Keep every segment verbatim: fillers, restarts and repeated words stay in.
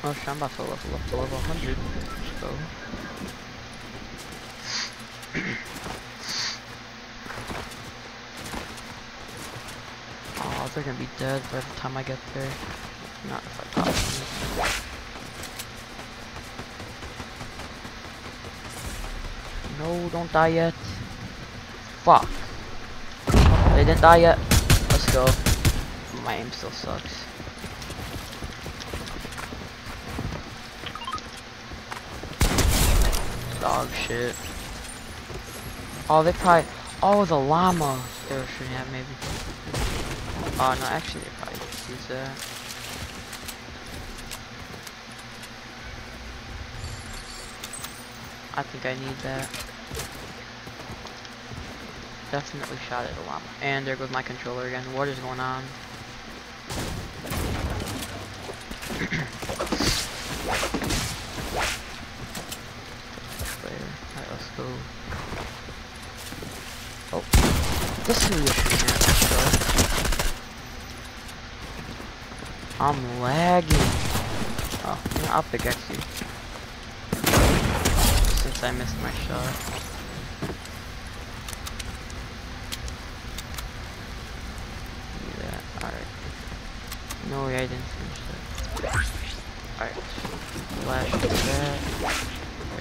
Oh shit, I'm about to level up to level one hundred. Let's go. Oh, they're gonna be dead by the time I get there. Not if I pop them. No, don't die yet. Fuck. They didn't die yet. Let's go. My aim still sucks. Dog shit. Oh, they probably. Oh, the llama. They were shooting at maybe. Oh no, actually they probably could use that. I think I need that. Definitely shot at a llama. And there goes my controller again. What is going on? Alright, let's go. Oh, this is who you're shooting at. Let's go. I'm lagging. Oh, yeah, I'll pickaxe you. Since I missed my shot. Do that. Alright. No way, I didn't finish that. Alright. Flash to that. Alright.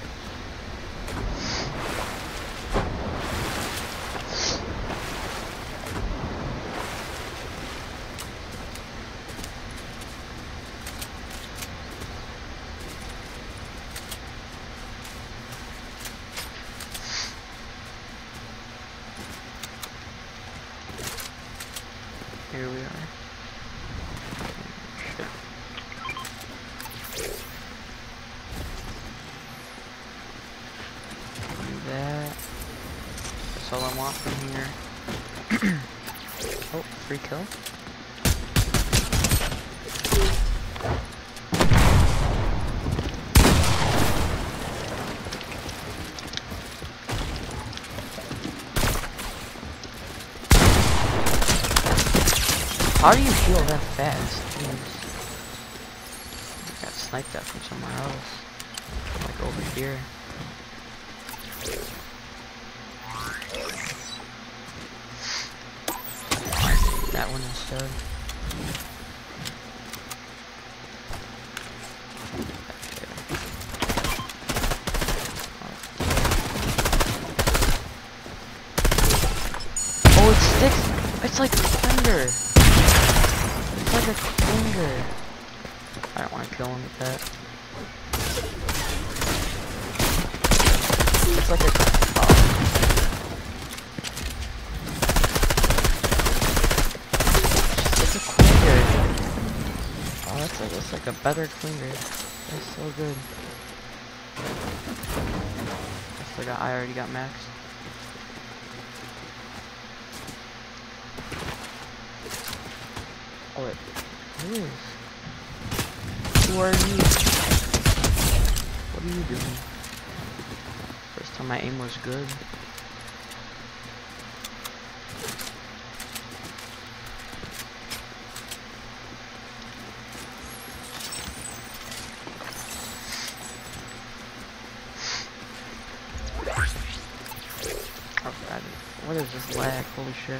Here we are. Shit. Do that. That's all I want from here. Oh, free kill. How do you heal that fast? Jeez. I got sniped at from somewhere else. Like over here. That one instead. Oh, it sticks! It's like thunder! It's like a finger. I don't want to kill him with that. It's like a. Oh. It's a clinger. Oh, that's like it's like a better clinger. That's so good. I forgot. I already got maxed. Oh wait. Who is? Who are you? What are you doing? First time my aim was good. Oh god. What is this lag? Holy shit.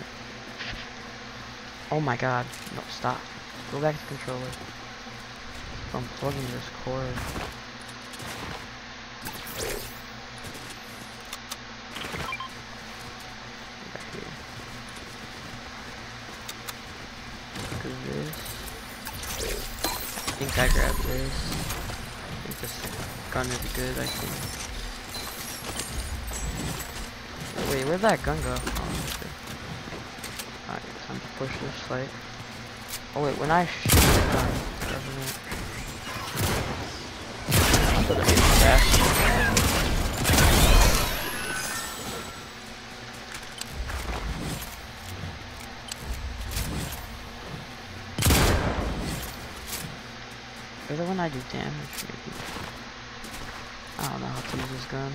Oh my god. No, stop. Go back to the controller. I'm plugging this cord. Back here. Look at this. I think I grabbed this. I think this gun is good, I think. Wait, where'd that gun go? Oh, okay. Alright, time to push this fight. Oh wait, when I shoot the gun, doesn't it? I'm gonna get fast. Either when I do damage, maybe. I don't know how to use this gun.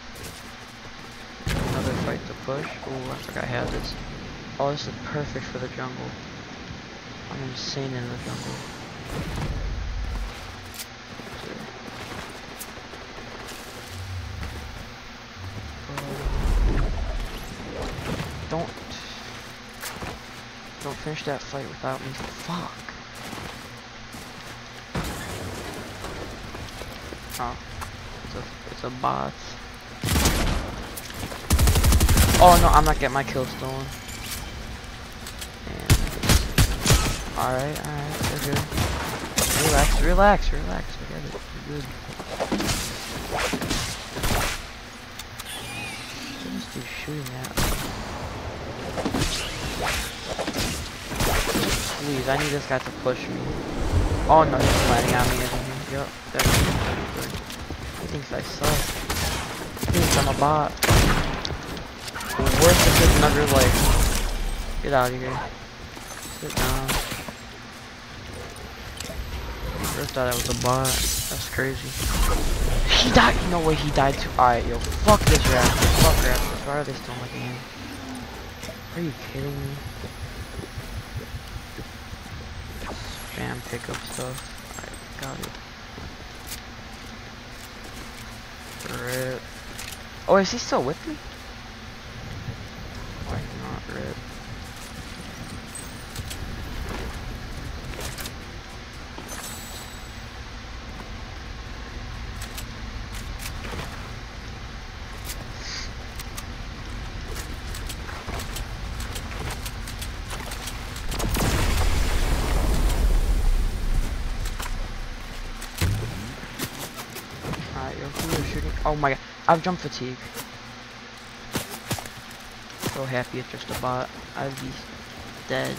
Another fight to push. Oh, I forgot I had this. Oh, this is perfect for the jungle. I'm insane in the jungle. Don't... Don't finish that fight without me. Fuck. Oh. It's a, it's a bot. Oh no, I'm not getting my kill stolen. Alright, alright, we're good. Relax, relax, relax. We got it. We're good. What is this shooting at? Please, I need this guy to push me. Oh no, he's landing on me, isn't he? Yup, there we go. He thinks I suck. He thinks I'm a bot. The worst is just another life. Get out of here. Sit down. First thought I was a bot. That's crazy. He died. No way, he died too. Alright, yo, fuck this rap. Fuck rap. Why are they still in my game? Are you kidding me? Spam pickup stuff. Alright, got it. Rip. Oh, is he still with me? Why not rip? Oh my god, I have jump fatigue. So happy it's just a bot. I'd be dead.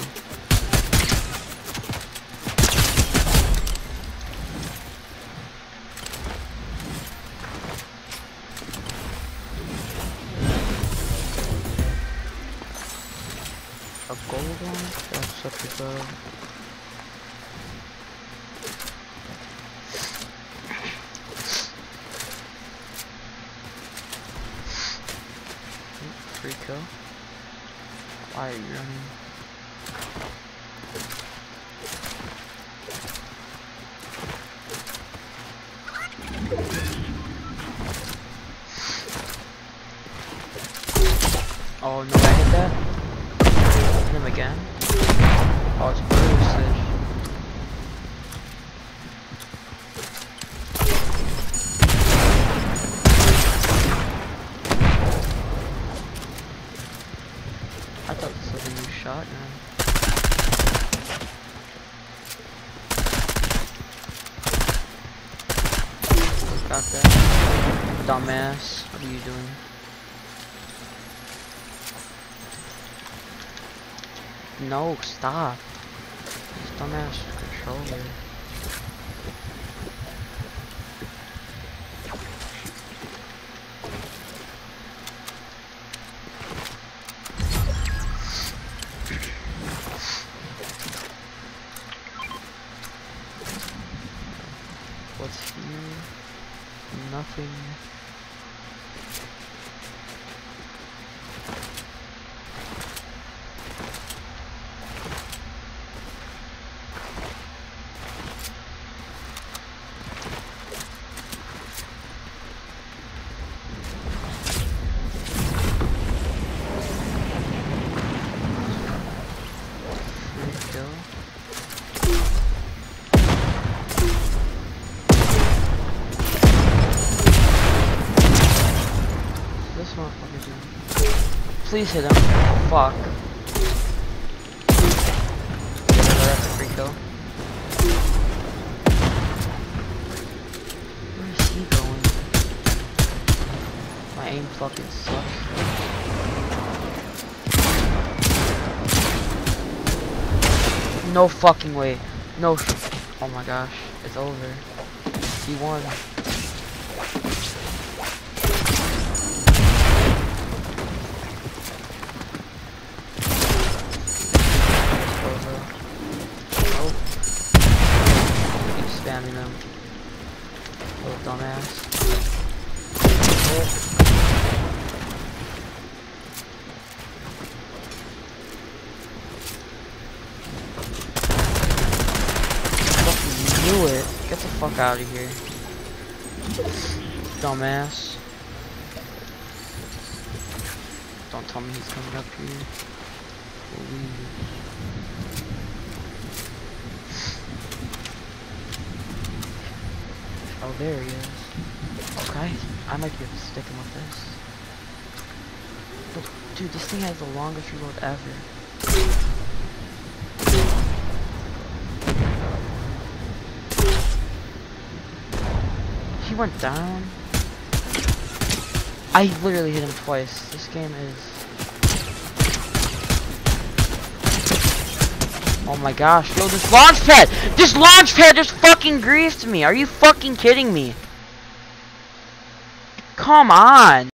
A gold one? That's such a good. Free kill. Why are you running? Oh no, I hit that. Hit him again. Oh, it's Bruce. I thought this was a new shotgun. Got that. Dumbass. What are you doing? No, stop. This dumbass controller. What's here? Nothing. This motherfucker's in. Please hit him. Fuck. Yeah, that's a free kill. Where is he going? My aim fucking sucks. No fucking way. No sh- Oh my gosh. It's over. He won. Spamming them. Little dumbass. Oh. Fucking knew it. Get the fuck out of here. Dumbass. Don't tell me he's coming up here. Please. Oh, there he is. Okay, I might be able to stick him with this. But, dude, this thing has the longest reload ever. He went down. I literally hit him twice. This game is... Oh my gosh, yo, this launch pad! This launch pad just fucking griefed me! Are you fucking kidding me? Come on!